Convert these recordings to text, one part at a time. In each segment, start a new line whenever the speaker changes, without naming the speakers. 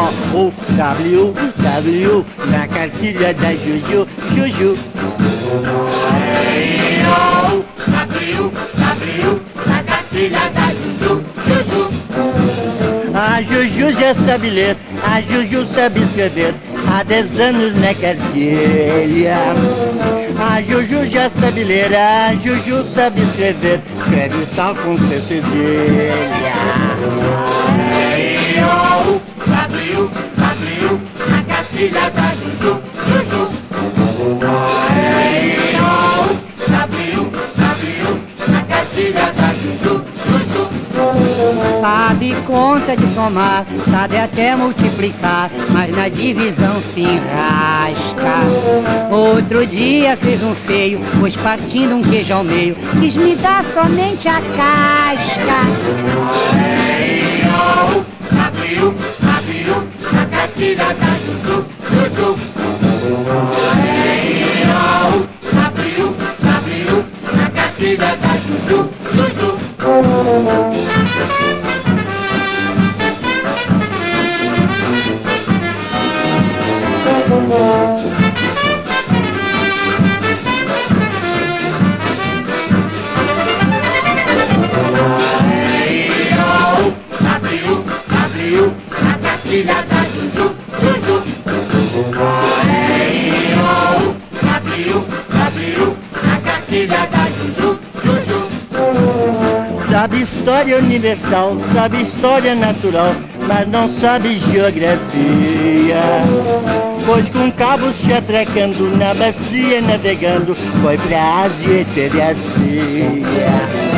W, na cartilha da Juju, Juju. W, na cartilha da Juju, Juju. A Juju já sabe ler, a Juju sabe escrever, há 10 anos na cartilha. A Juju já sabe ler, a Juju sabe escrever, escreve só com C cedilha. W, na cartilha da Juju, Juju. W, na cartilha da Juju, Juju.
Sabe conta de somar, sabe até multiplicar, mas na divisão se enrasca. Outro dia fez um feio, pois partindo um queijo ao meio, quis me dar somente a casca.
W, na cartilha da Juju, Juju. W, na cartilha da Juju, Juju. W, na cartilha da Juju, Juju. W, na cartilha da Juju, Juju. Sabe história universal, sabe história natural, mas não sabe geografia. Pois com cabos se atracando na bacia navegando, foi pra Ásia e teve a Cia.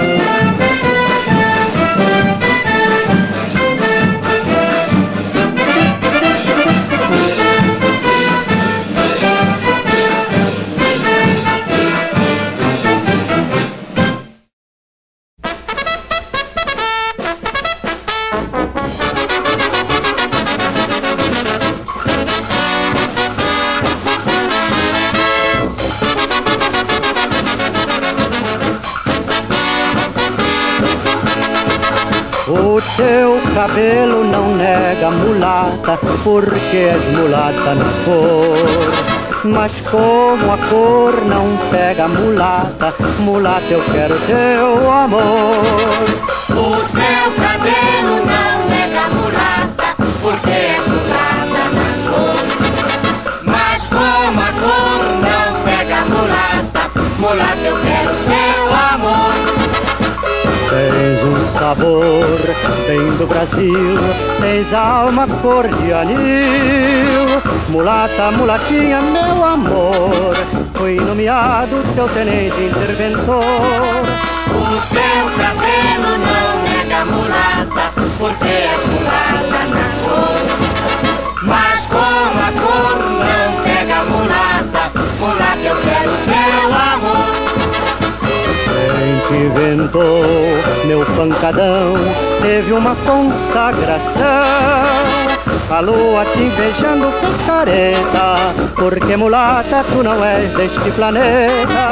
O teu cabelo não nega mulata, porque és mulata na cor. Mas como a cor não pega mulata, mulata eu quero teu amor.
O teu cabelo não nega mulata, porque és mulata na cor. Mas como a cor não pega mulata, mulata eu quero teu amor.
Tens um sabor bem do Brasil, tens alma cor de anil. Mulata, mulatinha, meu amor, fui nomeado teu tenente interventor.
O teu cabelo não nega mulata, porque és mulata na cor. Mas como a cor não pega mulata, mulata eu quero teu amor.
Quem te inventou, meu pancadão, teve uma consagração. A lua te invejando fez careta, porque mulata tu não és deste planeta.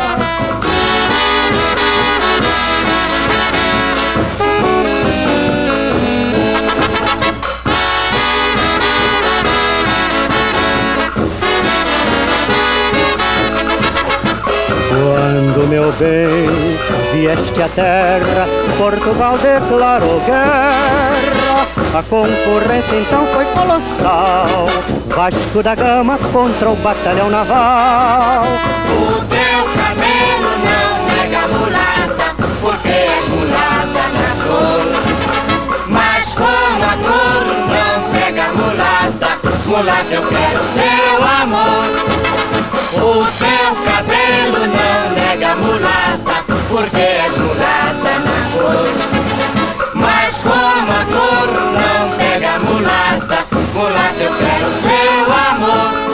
Quando, meu bem, vieste à terra, Portugal declarou guerra. A concorrência então foi colossal, Vasco da Gama contra o batalhão naval.
O teu cabelo não nega mulata, porque és mulata na cor. Mas como a cor não pega mulata, mulata eu quero teu amor. O teu cabelo não nega mulata, porque és mulata na cor. Mas como a cor não pega mulata, mulata eu quero teu amor.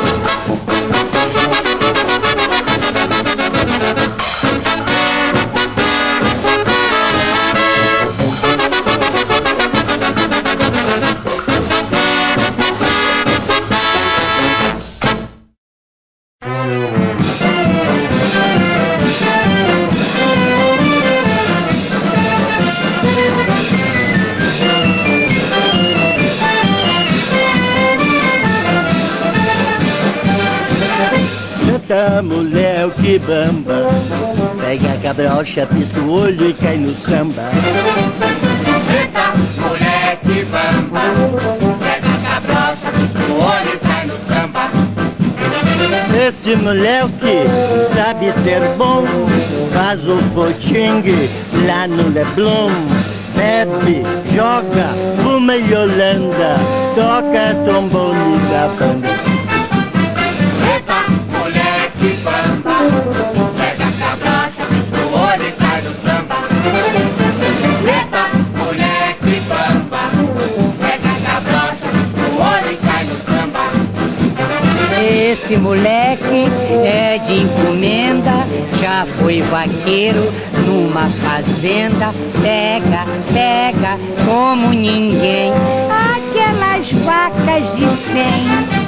Eita, mulher, que bamba. Pega a cabrocha, pisca o olho e cai no samba.
Eita, mulher, que bamba. Pega a cabrocha, pisca o olho e cai no samba.
Esse moleque sabe ser bom, faz o footing lá no Leblon. Bebe, joga, fuma e Holanda, toca trombone da banda.
Eita, mulher, que bamba. Pega a cabrocha, pisca o olho e cai no samba. Eita, mulher, que bamba. Pega a cabrocha, pisca o olho e cai no samba.
Esse moleque é de encomenda, já foi vaqueiro numa fazenda. Pega, pega como ninguém aquelas vacas de 100.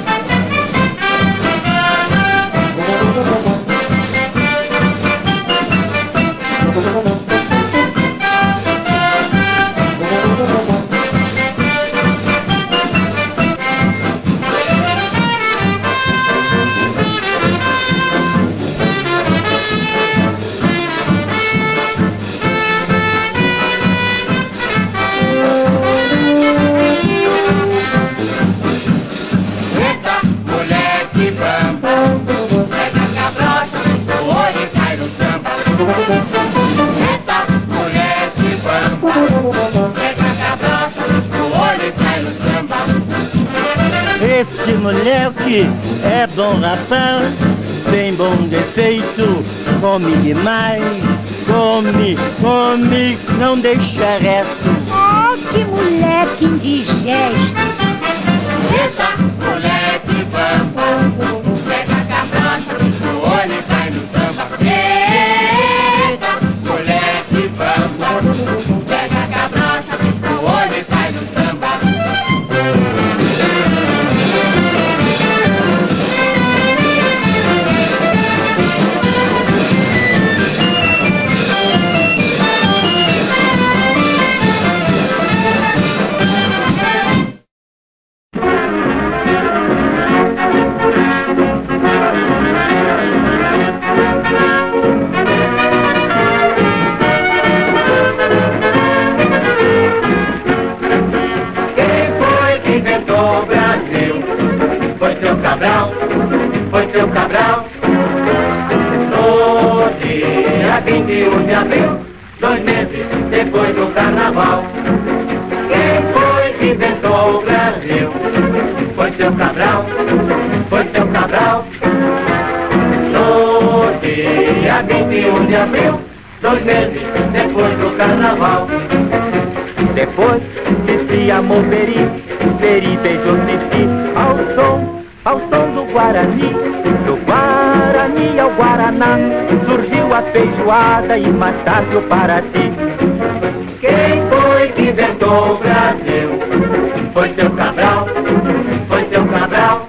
Eita, mulher, que bamba. Pega a cabrocha, pisca o olho e cai no samba.
Esse moleque é bom rapaz, tem bom defeito, come demais. Come, come, não deixa resto.
Oh, que moleque indigesto.
Eita, mulher, que bamba. Pega a cabrocha, pisca o olho e cai no samba. Eita, mulher, que bamba. Pega a cabrocha, pisca o olho e cai no samba. Foi seu Cabral, no dia 21 de abril, 2 meses depois do carnaval. Quem foi que inventou o Brasil? Foi seu Cabral, foi seu Cabral. No dia 21 de abril, 2 meses depois do carnaval. Depois de se amou Peri, Peri beijou Cici ao som do Guarani ao Guaraná, surgiu a feijoada e mais tarde o Paraty. Quem foi que inventou o Brasil? Foi seu Cabral, foi seu Cabral.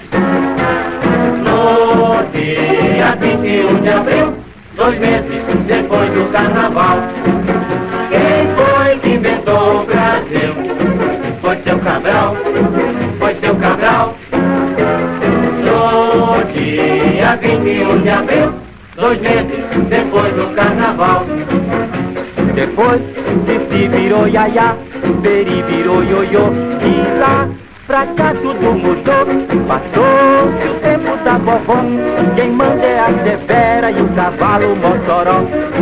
No dia 21 de abril, 2 meses depois do carnaval. Quem foi que inventou o Brasil? Foi seu Cabral, foi seu Cabral. No dia 21 de abril, 2 meses depois do carnaval. Depois que se virou iaiá, Peri virou ioiô, e lá pra cá tudo mudou. Passou-se o tempo da vovó, quem manda é a Severa e o cavalo Mossoró.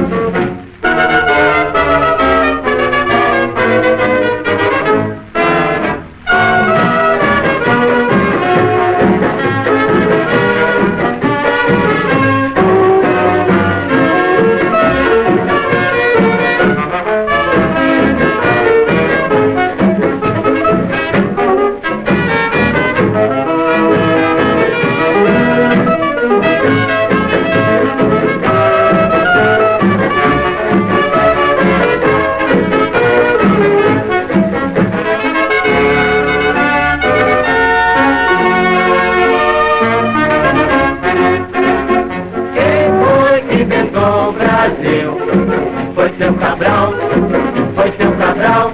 Foi seu Cabral, foi seu Cabral.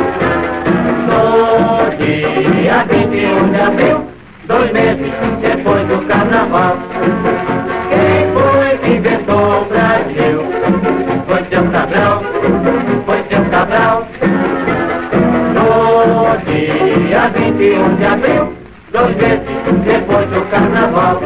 No dia 21 de abril, 2 meses depois do carnaval.
ladrão, foi seu Cabral. No dia 21 de abril, 2 meses depois do carnaval.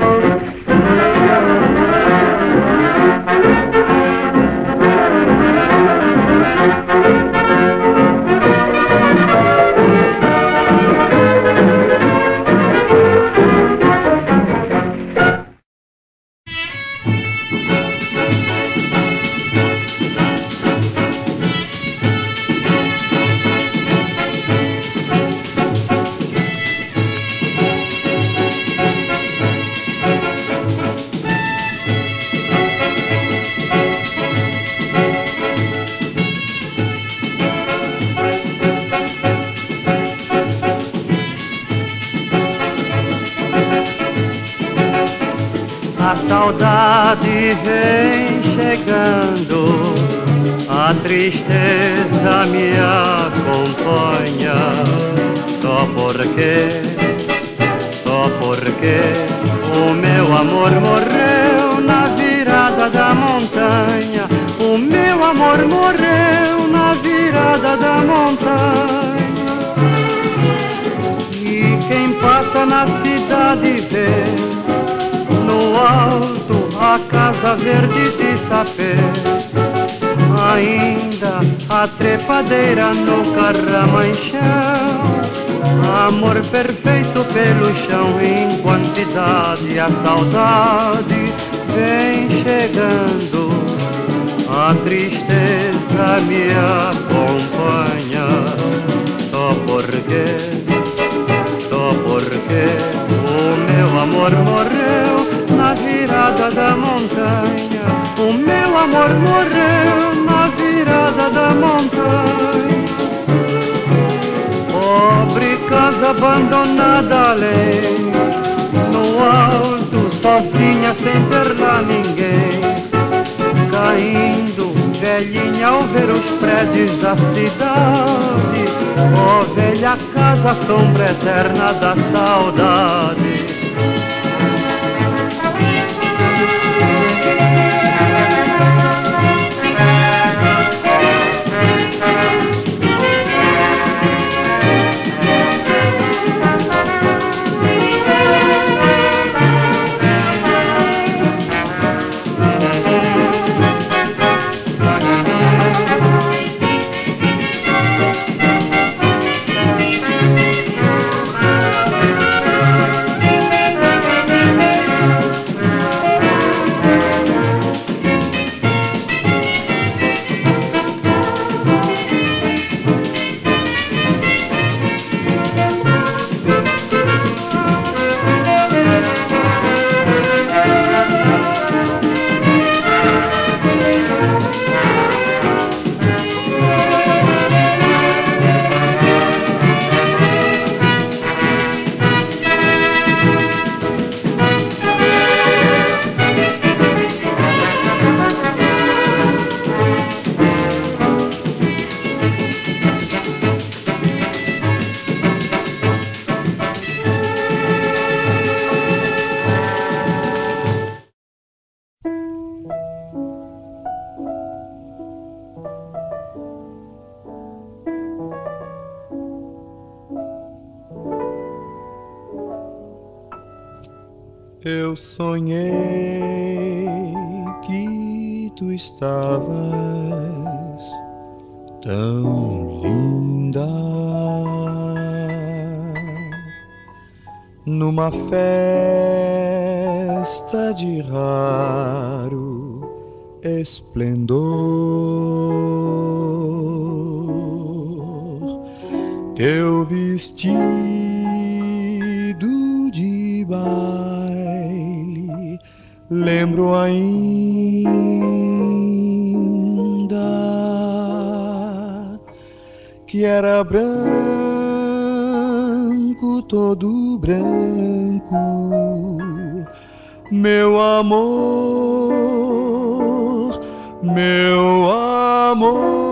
A saudade vem chegando, a tristeza me acompanha. Só porque o meu amor morreu na virada da montanha. O meu amor morreu na virada da montanha. E quem passa na cidade vê no alto a casa verde de sapê, ainda a trepadeira no carramanchão, amor perfeito pelo chão em quantidade. A saudade vem chegando, a tristeza me acompanha. Só porque o meu amor morreu na virada da montanha. O meu amor morreu na virada da montanha. Pobre casa abandonada além, no alto sozinha sem ter lá ninguém, caindo velhinha ao ver os prédios da cidade. Ó velha casa, sombra eterna da saudade.
Eu sonhei que tu estavas tão linda numa festa de raro esplendor. Teu vestido de baile lembro ainda que era branco, todo branco, meu amor, meu amor.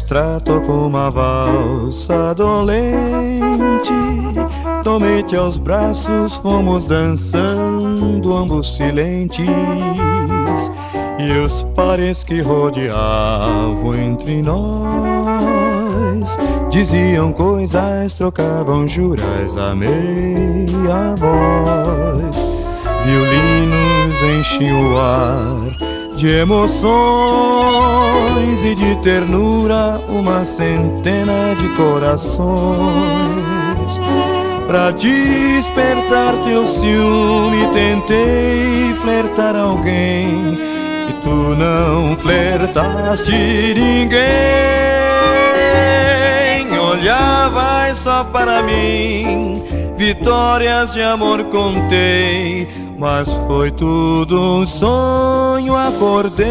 orquestra tocou uma valsa dolente. Tomei-te aos braços, fomos dançando, ambos silentes. E os pares que rodeavam entre nós diziam coisas, trocavam juras a meia voz. Violinos enchiam o ar de emoções e de ternura, uma centena de corações. Pra despertar teu ciúme tentei flertar alguém, e tu não flertaste ninguém. Olhavas só para mim, vitórias de amor contei, mas foi tudo um sonho, acordei.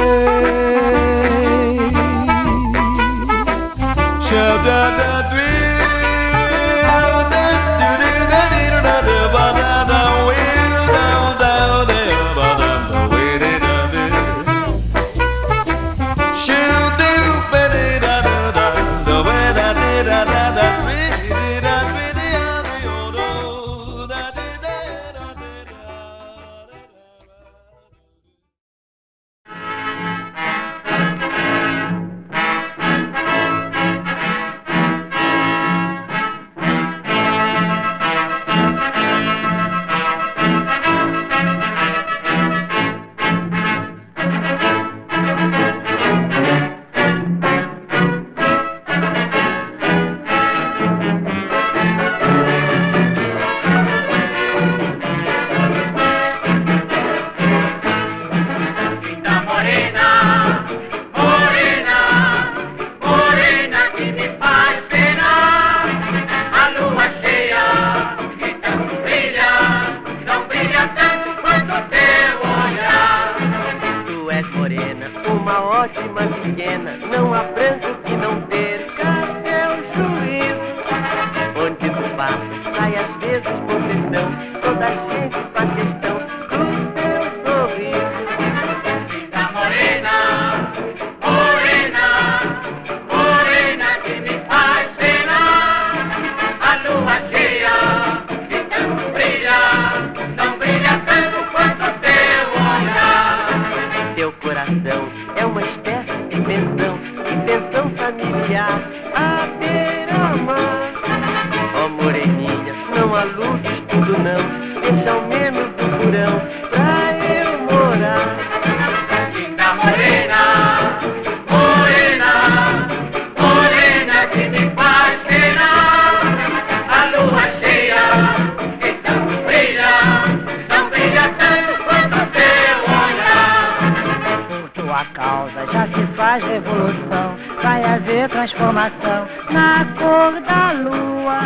Transformação na cor da lua.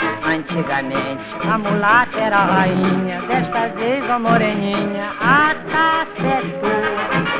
Antigamente a mulata era a rainha, desta vez a moreninha, a taça é tua.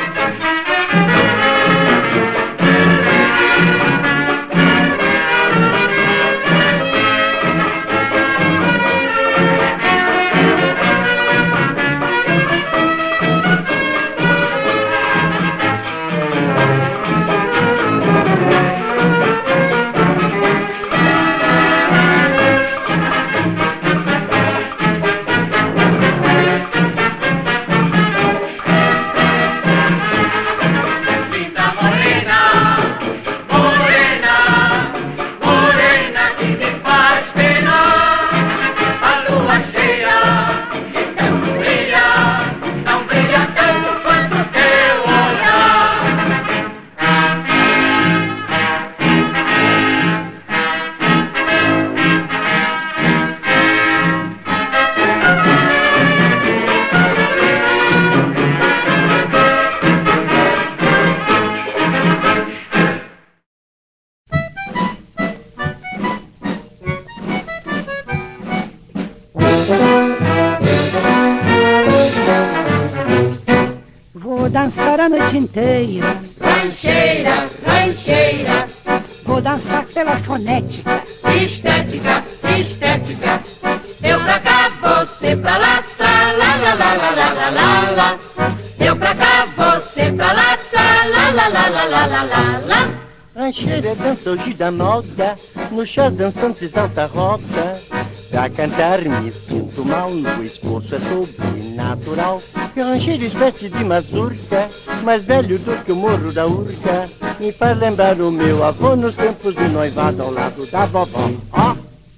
Vou dançar a noite inteira,
Rancheira, rancheira,
vou dançar pela fonética,
estética, estética. Eu pra cá, você pra lá, tra lá lá lá lá lá lá lá lá. Eu pra cá, você pra lá, tra lá lá lá lá lá lá lá lá.
rancheira dança hoje da moda, nos chás dançantes da alta roda. Pra cantar me sinto mal, no esforço é sobrenatural. Que rancheiro espécie de mazurca, mais velho do que o morro da Urca, me faz lembrar o meu avô nos tempos de noivado ao lado da vovó. Ó!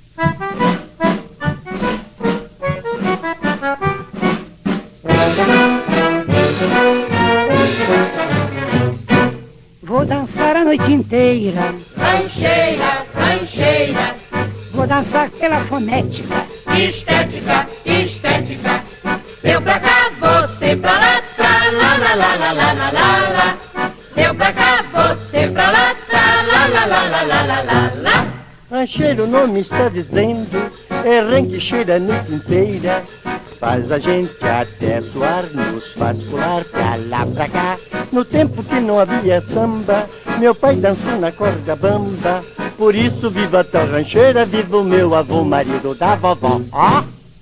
Vou dançar a noite inteira,
Rancheira, rancheira,
vou dançar pela fonética.
estética, estética. Eu pra cá, você pra lá, tra lá lá lá lá lá lá lá lá. Eu pra cá, você pra lá, tra lá lá lá lá lá lá lá lá.
Rancheiro, o nome está dizendo, é rancheira a noite inteira. Faz a gente até suar, nos faz pular pra lá pra cá. No tempo que não havia samba, meu pai dançou na corda bamba. Por isso viva a tal rancheira, viva o meu avô, marido da vovó. Ó!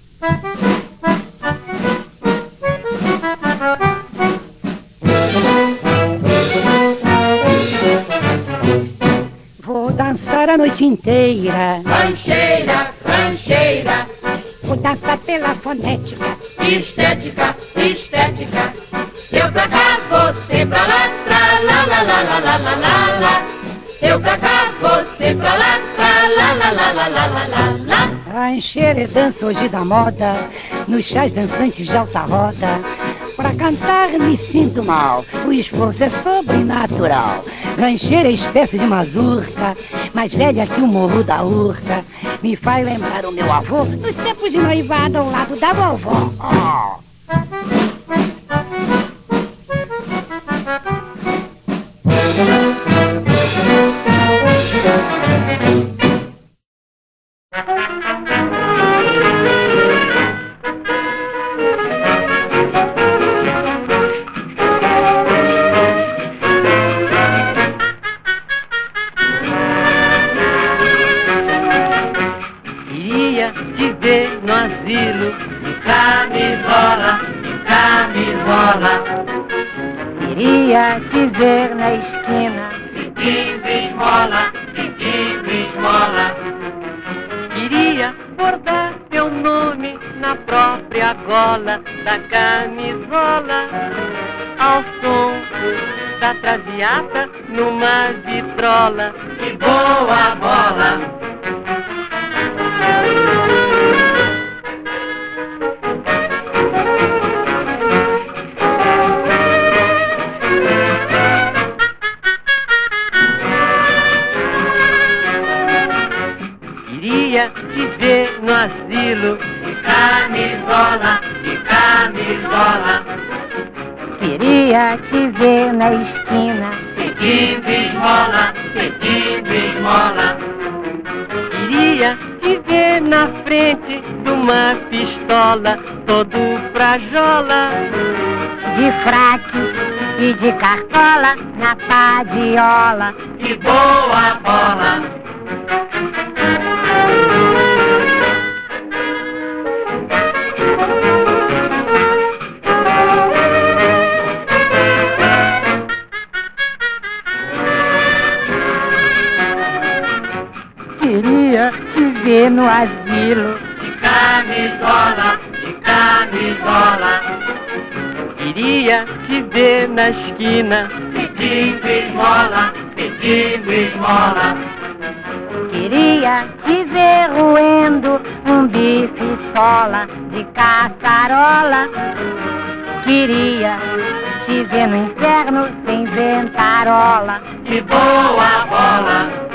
Vou dançar a noite inteira,
Rancheira, rancheira,
vou dançar pela fonética.
estética, estética. Eu pra cá, você pra lá, tra lá lá lá lá lá lá lá lá. Eu pra cá, você pra lá, tra lá lá lá lá lá lá lá lá.
Rancheira é dança hoje da moda, nos chás dançantes de alta roda. Pra cantar me sinto mal, o esforço é sobrenatural. Rancheira é espécie de mazurca, mais velha que o morro da Urca, me faz lembrar o meu avô nos tempos de noivado ao lado da vovó. Oh.
Queria te ver no asilo, de camisola,
Queria te ver na esquina,
pedindo esmola, Queria bordar teu nome na própria gola da camisola, ao som da traviata numa vitrola. Que boa bola! Queria te ver no asilo, de camisola,
queria te ver na esquina,
pedindo esmola, Queria te ver na frente de uma pistola, todo frajola,
de fraque e de cartola, na padiola.
que boa bola!
Queria te ver no asilo,
De camisola, Queria te ver na esquina, pedindo esmola,
queria te ver roendo um bife sola de caçarola. Queria te ver no inferno sem ventarola.
que boa bola!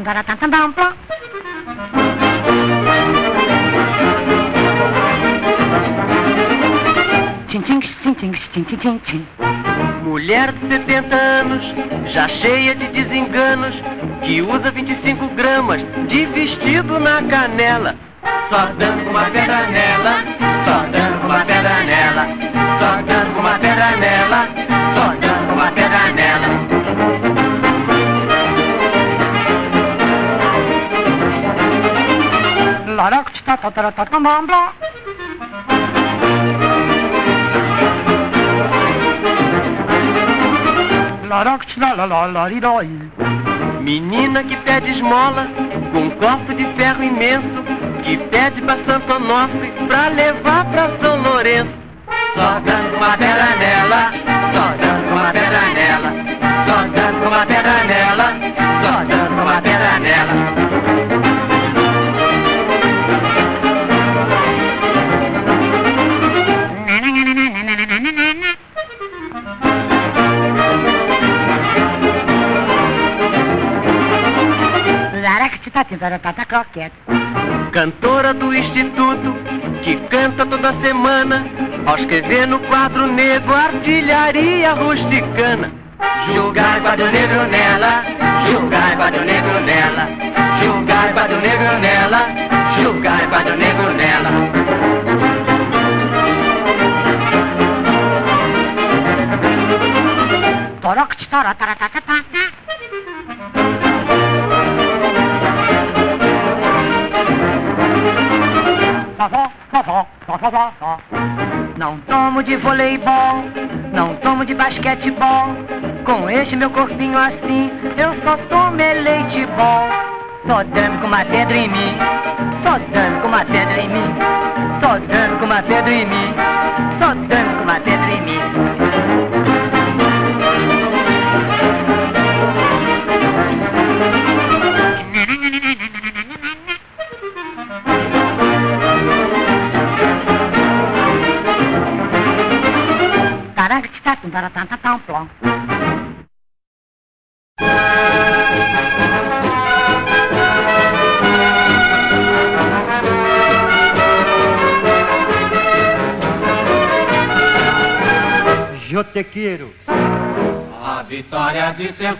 Mulher de 70 anos, já cheia de desenganos, que usa 25 gramas de vestido na canela. Só dando uma pedra nela, só dando uma pedra nela, só dando uma pedra nela, só dando uma pedra nela. Menina que pede esmola, com um cofre de ferro imenso, que pede pra Santo Onofre pra levar pra São Lourenço. Só dando uma pedra nela, só dando uma pedra nela, só dando uma pedra nela, só dando uma pedra nela. Cantora do Instituto, que canta toda semana, ao escrever no quadro negro artilharia rusticana. Julgar quadro negro nela, julgar quadro negro nela, julgar quadro negro nela, julgar quadro negro nela. Não tomo de voleibol, não tomo de basquetebol. Com este meu corpinho assim, eu só tomo leite bom. Só dando com uma pedra em mim, só dando com uma pedra em mim, só dando com uma pedra em mim, só dando com uma pedra em mim.
Eu te quero.
A vitória de ser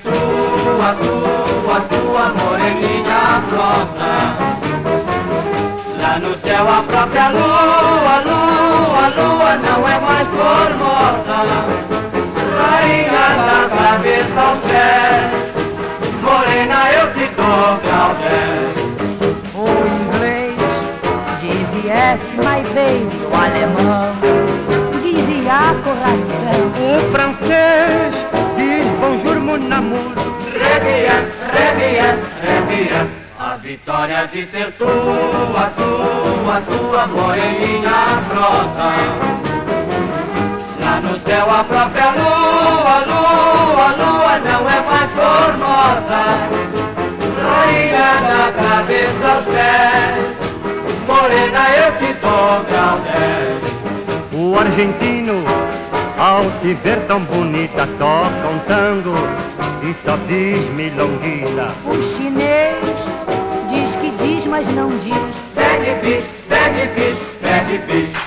tua moreninha brota. Lá no céu a própria lua não é mais formosa. Rainha da cabeça aos pés, morena eu te dou Claudel.
O inglês dizia yes, my baby, o alemão dizia coração.
O francês diz bonjour mon amour.
Très bien, très bien, très bien. A vitória de ser tua moreninha brota. Lá no céu a própria lua não é mais formosa. Rainha da cabeça aos pés, morena eu te dou Claudel.
O argentino, ao te ver tão bonita, toca um tango e só diz milonguita.
O chinês diz que diz, mas não diz.
Bad fish, bad fish, bad fish.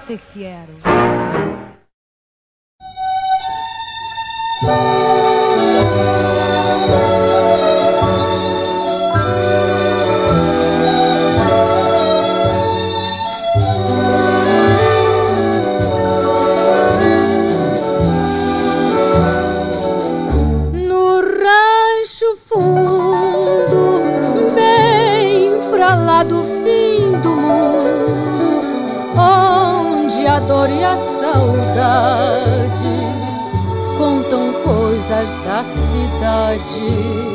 te quiero.
No rancho fundo, bem pra lá do fim do mundo, onde a dor e a saudade contam coisas da cidade.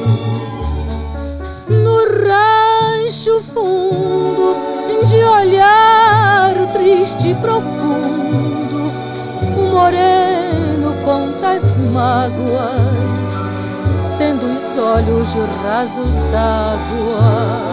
No rancho fundo, de olhar triste e profundo, o moreno conta as mágoas, tendo os olhos rasos d'água.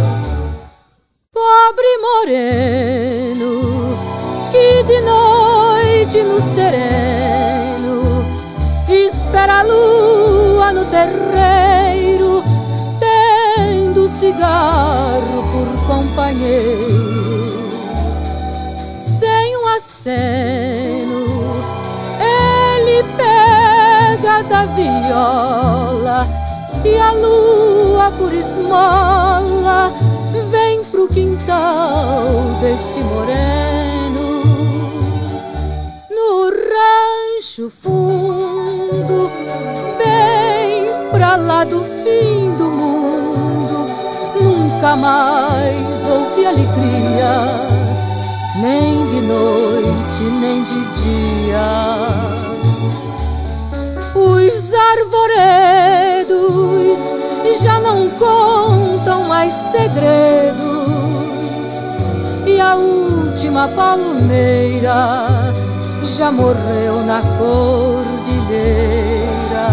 Pobre moreno, que de noite no sereno espera a lua no terreiro, tendo cigarro por companheiro. Sem um aceno, ele pega da viola e a lua por esmola vem pro quintal deste moreno. No rancho fundo, bem pra lá do fim do mundo, nunca mais houve alegria, nem de noite, nem de dia. Os arvoredos já não contam mais segredos, e a última palmeira já morreu na cordilheira.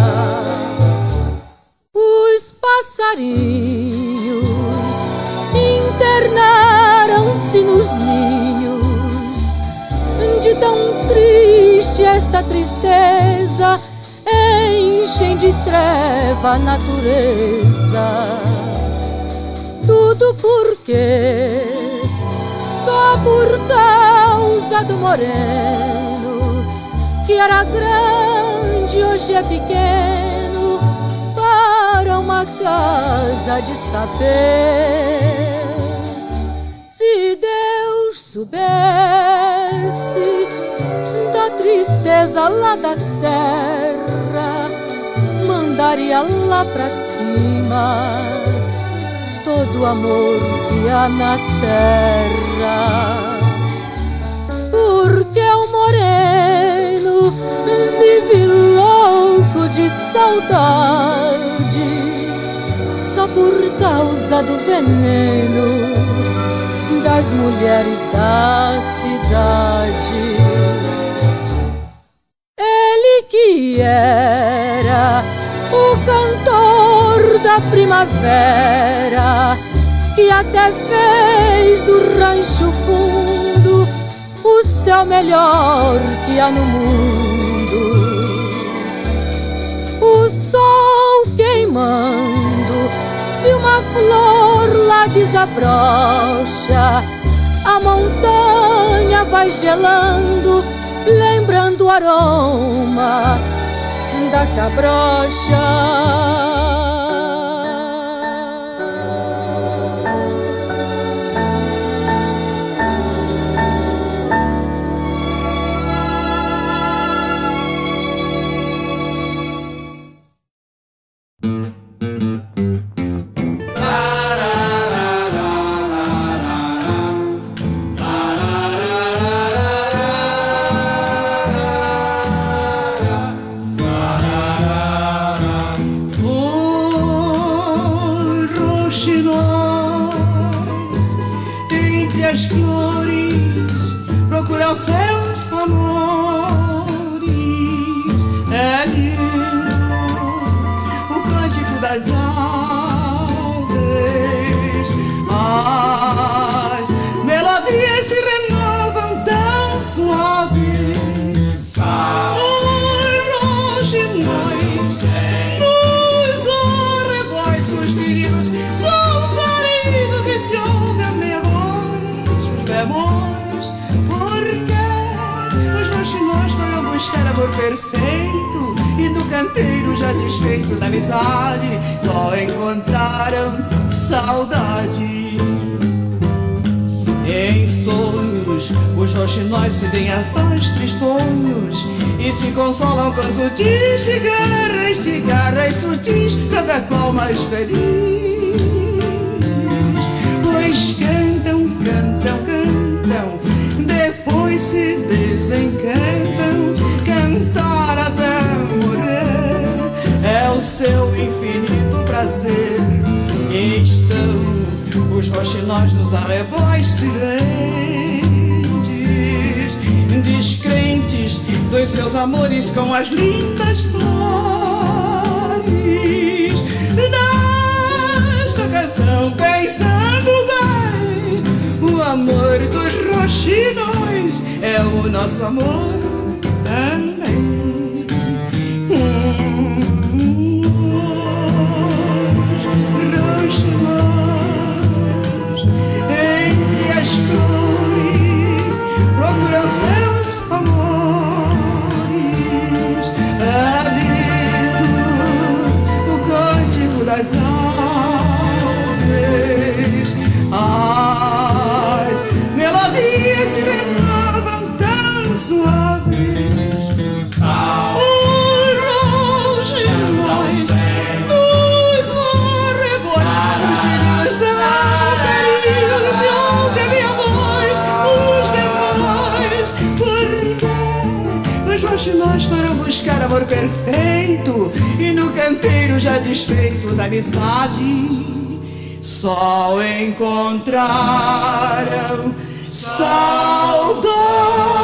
Os passarinhos internaram-se nos ninhos, de tão triste esta tristeza enchem de treva a natureza. Tudo porque só por causa do moreno, que era grande, hoje é pequeno, para uma casa de saber. Se Deus soubesse da tristeza lá da serra, mandaria lá pra cima todo o amor que há na terra. Porque o moreno vive louco de saudade, só por causa do veneno das mulheres da cidade. Ele que era o cantor da primavera, que até fez do rancho fundo o céu melhor que há no mundo. O sol queimando, se uma flor lá desabrocha, a montanha vai gelando, lembrando o aroma da cabrocha.
As flores procuram seus amores. É lindo o cântico das aves, as melodias se renovam tão suaves. Longe nós, nos arrebóis sustenidos, sofridos, e se ouve a minha voz, bemóis, porque amor perfeito, e no canteiro já desfeito da amizade só encontraram saudade. Em sonhos os roxinóis se deem asas tristonhos e se consolam com sutis cigarras, cigarras sutis, cada qual mais feliz. Pois cantam, cantam, cantam, depois se desencantam. Cantar até morrer é o seu infinito prazer. E estão os roxinóis nos arrebóis silentes, descrentes dos seus amores com as lindas flores. Nesta canção pensando bem, o amor dos roxinóis é o nosso amor também. Roxinóis, entre as flores, procuram seus amores. Habito o cântico das aves, as melodias se renovam tão suaves. Os roxinóis nos arrebóis, os feridos são feridos e ouvem a minha voz. Os demais, porque os roxinóis foram buscar amor perfeito, e no canteiro já desfeito da amizade só encontraram saudade.